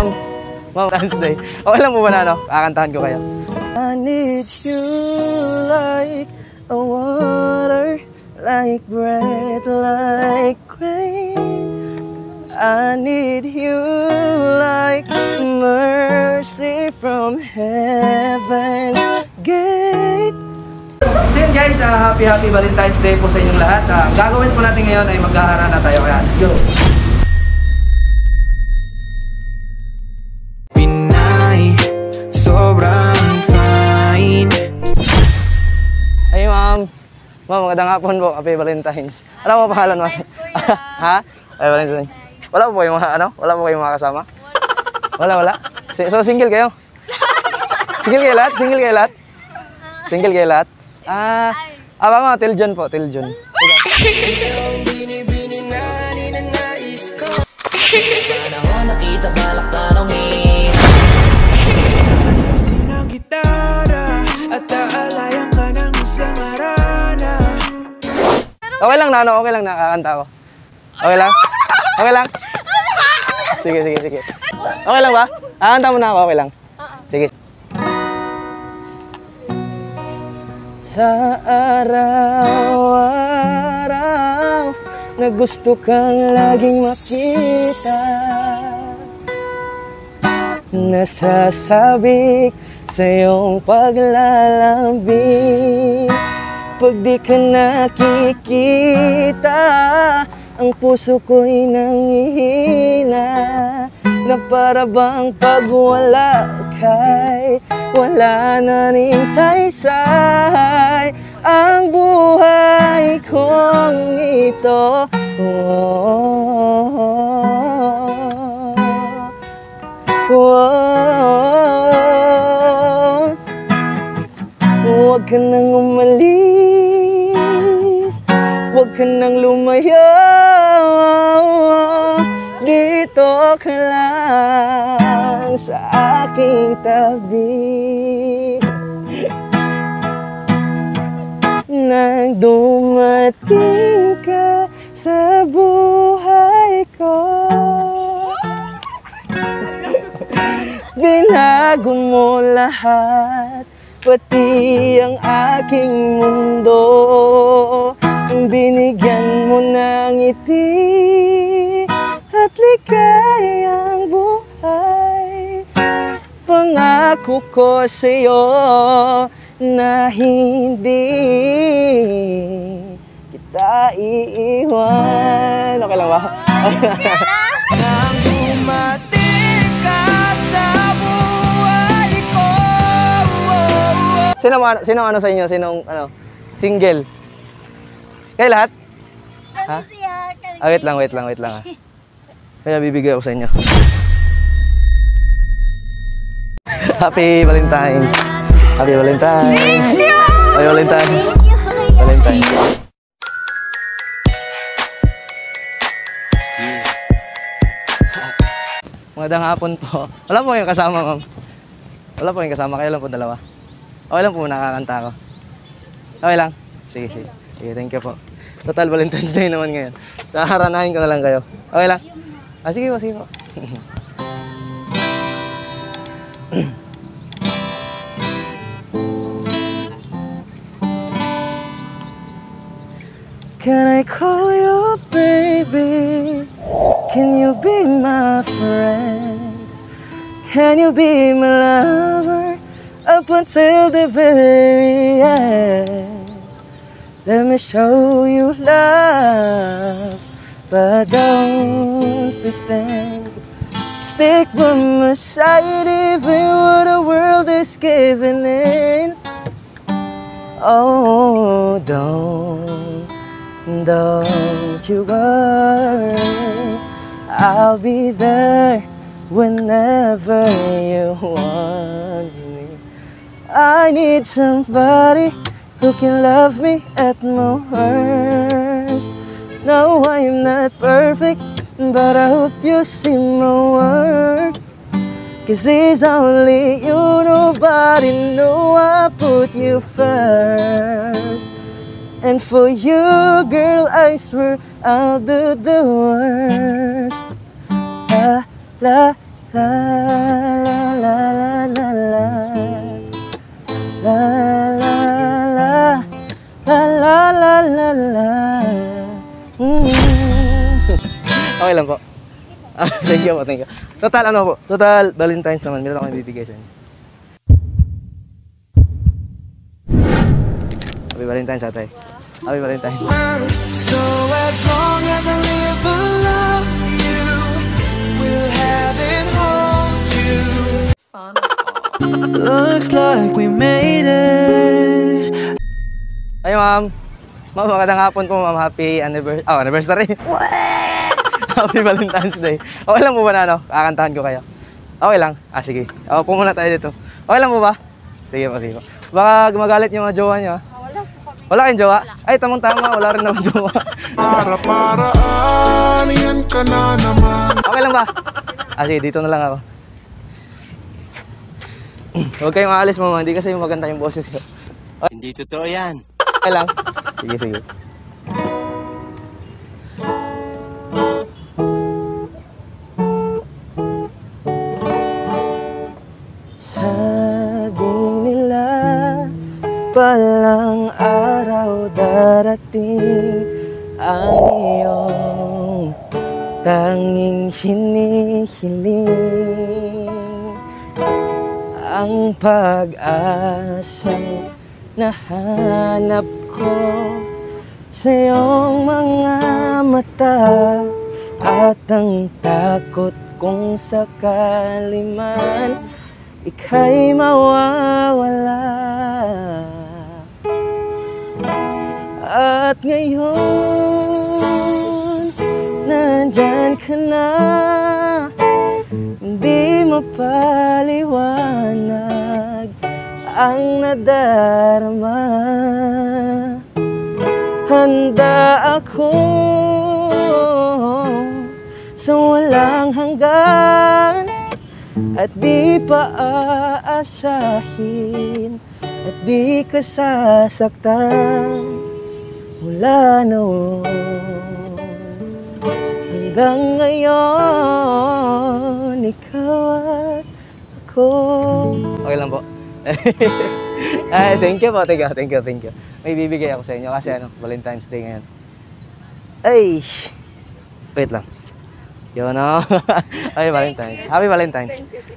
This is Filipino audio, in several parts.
ma'am. Ma'am, Valentine's Day. Okay lang po ba na ano? Kakantahan ko kayo. I need you like a water, like bread, like rain. I need you like mercy from heaven's gate. So yun guys, happy Valentine's Day po sa inyong lahat. Gagawin po natin ngayon ay maghaharana tayo. Kaya let's go! Pinay, sobrang fine. Ay ma'am. Ma'am, magandang hapon po. Happy Valentine's. Ano po pangalan mo? Ha? Happy Valentine's. Wala po kayong ano? Wala po kayong mga kasama? Wala. So single kayo? Single kayo lahat? Single kayo lahat? Mga till June po, till June. Nakita balak tanongin sinang gitara at aalayan ka ng isang arana. Okay lang na ano, okay lang nakakanta ko. Okay lang? Okay lang? Sige. Okay lang ba? Kakanta mo na ako, okay lang? Sige. Sa araw-araw na gusto kang laging makita, nasasabik sa iyong paglalambing. Pag di ka nakikita, ang puso ko'y nangihina, na para bang pag wala ka'y wala na rin saysay ang buhay kong ito. Huwag ka nang umalis, huwag ka nang lumayo, dito ka lang sa aking tabi. Nang dumating ka sa buhay ko, binago mo lahat, pati ang aking mundo. Binigyan mo ng ngiti at ligayang buhay. Pangako ko sa'yo na hindi kita iiwan. Okay lang ba? Nang dumating ka sa buhay ko. Sino ano sa inyo? Sinong ano? Single? Kayo lahat? Ha? Wait lang ha. Kaya bibigay ako sa inyo. Happy Valentine's. Happy Valentine's. Happy Valentine's. Valentine's. Magandang hapon po. Wala po kayong kasama, ma'am. Wala po kayong kasama. Kayo lang po dalawa. Okay lang po, nakakanta ko. Okay lang? Sige. Thank you po. Total Valentine's Day naman ngayon. Saharanahin ko na lang kayo. Okay lang? Sige po. Can I call you baby? Can you be my friend? Can you be my lover up until the very end? Let me show you love, but don't pretend. Stick by my side even when the world is giving in. Oh, don't you worry, I'll be there whenever you want me. I need somebody who can love me at my worst. No, I'm not perfect, but I hope you see my worth. 'Cause it's only you, nobody know I put you first. And for you, girl, I swear I'll do the worst. La la La la la la la la. La la la. La la la la la. Okay lang po. Thank you po, thank you. Total ano po? Total Valentine's naman. Meron akong ibibigay sa inyo. Happy Valentine's, ate. Happy Valentine's. So as long as I live and love you, we'll have it hold you. Looks like we made it. Ay, ma'am. Ma'am, magandang hapon po, ma'am. Happy anniversary. Oh, anniversary. Happy Valentine's Day. Okay lang po ba na ano? Kakantahan ko kayo. Okay lang. Sige. Po muna tayo dito. Okay lang po ba? Sige po, sige po. Baka gumagalit yung mga jowa niyo, ha? Wala kayong jowa? Ay, tamang-tama. Wala rin naman jowa. Para-paraan, yan ka na naman. Okay lang ba? Sige, dito na lang ako. Huwag kayong aalis, mama. Hindi kasi maganda yung boses ko. Okay. Hindi totoo yan. Okay lang. Sige, sige. Sabi nila palang araw darating ang iyong tanging hinihiling, ang pag-asang nahanap ko sa iyong mga mata, at ang takot kung sakali man ika'y mawawala. At ngayon, nandyan ka na, hindi mapaliwanag ang nadarama. Handa ako sa walang hanggan, at di pa aasahin, at di ka sasaktan mula noon hanggang ngayon, ikaw at ako. Okay lang po. Ay, thank you po, thank you. May bibigay ako sa inyo kasi ano, Valentine's Day ngayon. Ay, wait lang. Yun o. Happy Valentine's. Happy Valentine's.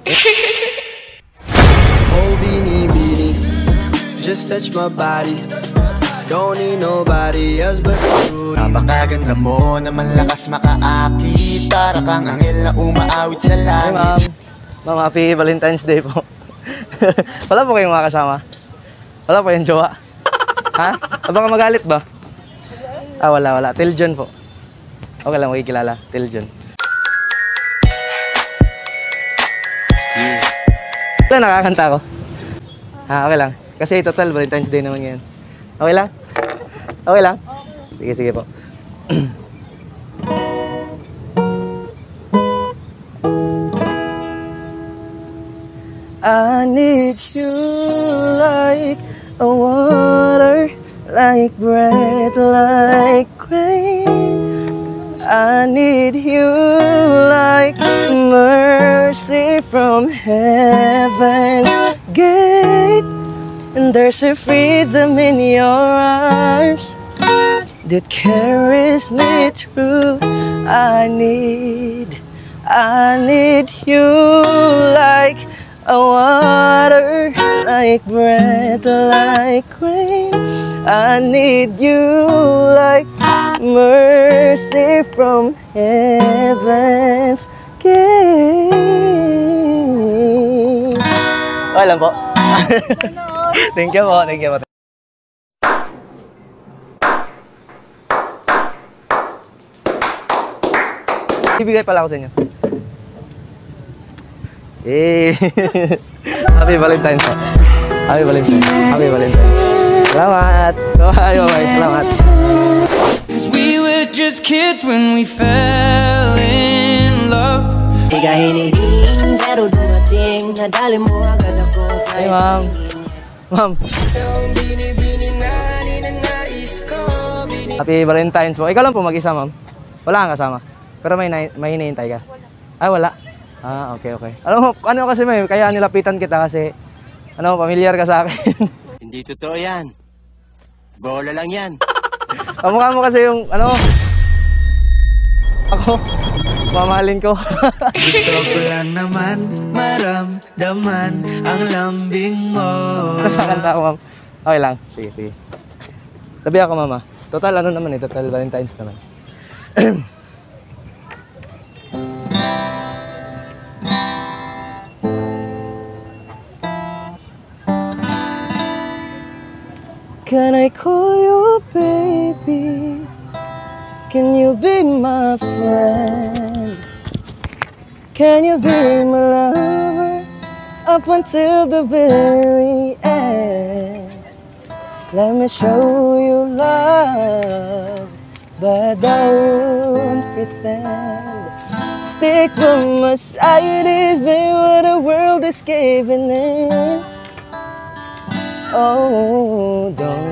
Oh, beanie, beanie, just touch my body. Don't need nobody else but you. Napakaganda mo na malakas makaakit, para kang anghel na umaawit sa Hey, langit. ma'am. Ma'am, happy Valentine's Day po. Wala po kayong mga kasama? Wala po yung jowa? Ha? Baka magalit ba? Wala. Till June po. Okay lang, makikilala. Till June. Wala, nakakanta ko. Okay lang. Kasi total Valentine's Day naman ngayon. Okay lang? Okay lang? Sige po. I need you like a water, like bread, like rain. I need you like mercy from heaven's gate. And there's a freedom in your arms that carries me through. I need you like a water, like bread, like rain. I need you like mercy from heaven's gate. Okay lang po. Thank you po. Ibigay pala ako sa inyo. Happy Valentine's po. Happy Valentine's. Salamat. Bye. Salamat. 'Cause we were just kids when we fell in love. Pero dumating, nadali mo agad ako. Hey, ma'am. Ma'am. Happy Valentine's po. Ikaw lang po mag-isa, ma'am. Wala kang kasama. Pero may hinihintay ka. Ay, wala. Ah, okay, okay. Alam mo, ano kasi may, kaya nilapitan kita kasi, ano, pamilyar ka sa akin. Hindi totoo yan. Bola lang yan. Kamukha mo kasi yung, ano, ako, mamahalin ko. Gusto ko lang naman maramdaman ang lambing mo. Kanta ako, ma'am. Okay lang. Sige, sige. Tabi ako, mama. Total, ano naman eh. Total Valentine's naman. Can I call you baby? Can you be my friend? Can you be my lover up until the very end? Let me show you love, but don't pretend. Stick by my side even when the world is caving in. Oh,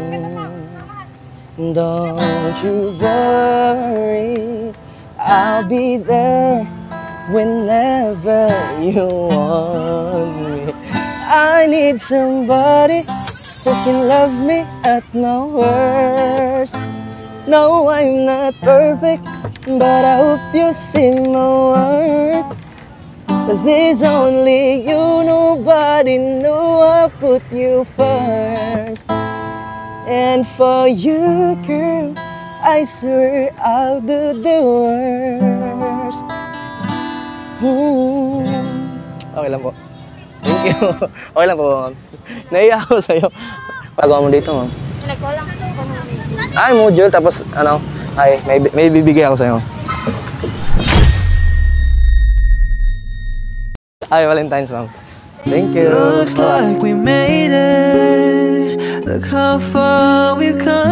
don't you worry, I'll be there whenever you want me. I need somebody who can love me at my worst. No, I'm not perfect, but I hope you see my worth. 'Cause there's only you, nobody knew I put you first. And for you, girl, I swear I'll do the worst. Okay lang po. Thank you. Okay lang po, ma'am. Naiya ako sa'yo. Pagawa mo dito, ma'am. Ay, module, tapos ano, ay, may bibigay ako sa'yo. Ay, Valentine's, ma'am. Thank you. Looks like we made it. Look how far we've come.